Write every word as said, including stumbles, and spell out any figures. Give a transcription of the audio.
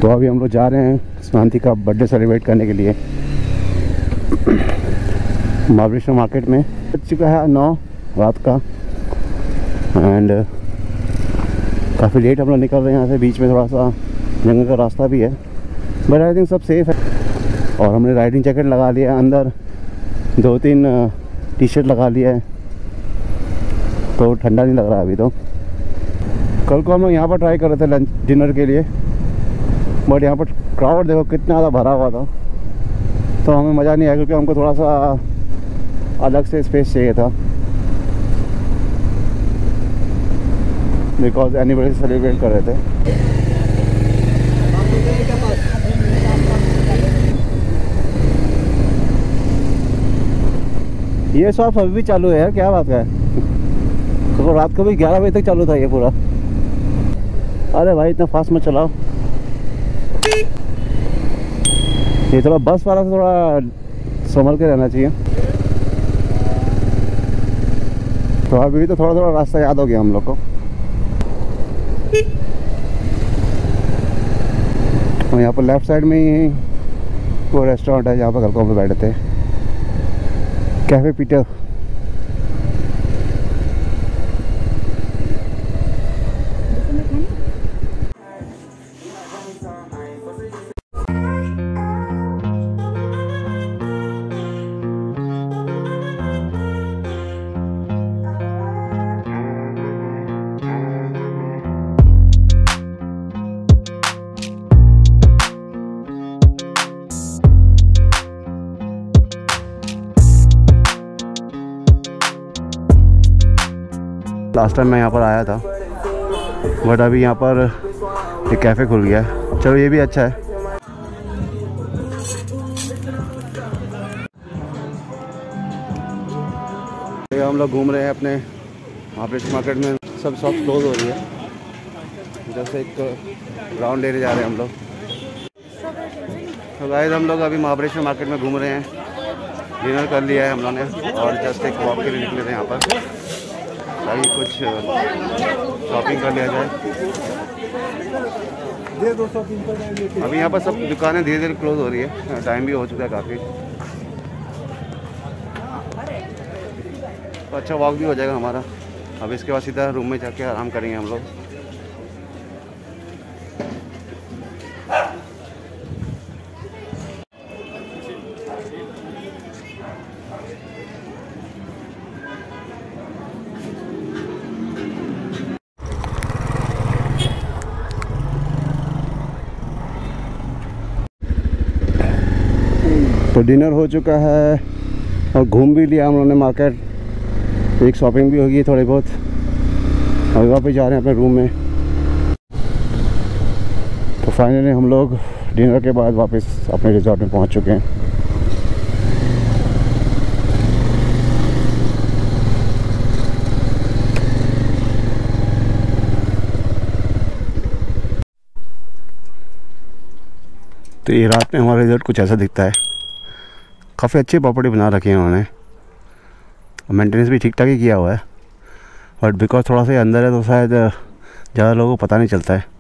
तो अभी हम लोग जा रहे हैं शांति का बर्थडे सेलिब्रेट करने के लिए महाबलेश्वर मार्केट में। बज चुका है नौ रात का एंड काफ़ी लेट हम लोग निकल रहे हैं यहाँ से। बीच में थोड़ा सा जंगल का रास्ता भी है बट आई थिंक सब सेफ है। और हमने राइडिंग जैकेट लगा लिया है, अंदर दो तीन टी शर्ट लगा लिया है तो ठंडा नहीं लग रहा अभी। तो कल को हम लोग यहाँ पर ट्राई कर रहे थे लंच डिनर के लिए बट यहाँ पर क्राउड देखो कितना ज़्यादा भरा हुआ था तो हमें मज़ा नहीं आया क्योंकि हमको थोड़ा सा अलग से स्पेस चाहिए था बिकॉज एनिवर्सरी सेलिब्रेट कर रहे थे। ये शॉप अभी भी चालू है यार, क्या बात है। तो रात को भी ग्यारह बजे तक चालू था ये पूरा। अरे भाई इतना फास्ट मत चलाओ, ये थोड़ा बस वाला से थोड़ा संभल के रहना चाहिए। तो अभी तो थोड़ा थोड़ा रास्ता याद हो गया हम लोग को। और यहाँ पर लेफ्ट साइड में ही वो रेस्टोरेंट है जहाँ पर कल को हम बैठे थे, कैफे पीटर। लास्ट टाइम मैं यहाँ पर आया था बट अभी यहाँ पर एक कैफ़े खुल गया है। चलो ये भी अच्छा है। हम लोग घूम रहे हैं अपने महाबलेश्वर मार्केट में, सब शॉप क्लोज हो रही है। जैसे एक राउंड लेने जा रहे हैं हम लोग। तो गाइस हम लोग अभी महाबलेश्वर मार्केट में घूम रहे हैं, डिनर कर लिया है हम लोगों ने और जस्ट एक वॉक के लिए निकले थे यहाँ पर ताकि कुछ शॉपिंग कर लिया जाए। अभी यहाँ पर सब दुकानें धीरे धीरे क्लोज हो रही है, टाइम भी हो चुका है काफ़ी, तो अच्छा वॉक भी हो जाएगा हमारा। अब इसके बाद सीधा रूम में जाके आराम करेंगे हम लोग। तो डिनर हो चुका है और घूम भी लिया हम लोगों ने मार्केट, एक शॉपिंग भी होगी थोड़ी बहुत। और वापस जा रहे हैं अपने रूम में। तो फाइनली हम लोग डिनर के बाद वापस अपने रिजॉर्ट में पहुंच चुके हैं। तो ये रात में हमारा रिजॉर्ट कुछ ऐसा दिखता है। काफ़ी अच्छी प्रॉपर्टी बना रखी है उन्होंने, मेंटेनेंस भी ठीक ठाक ही किया हुआ है बट बिकॉज थोड़ा सा अंदर है तो शायद ज़्यादा लोगों को पता नहीं चलता है।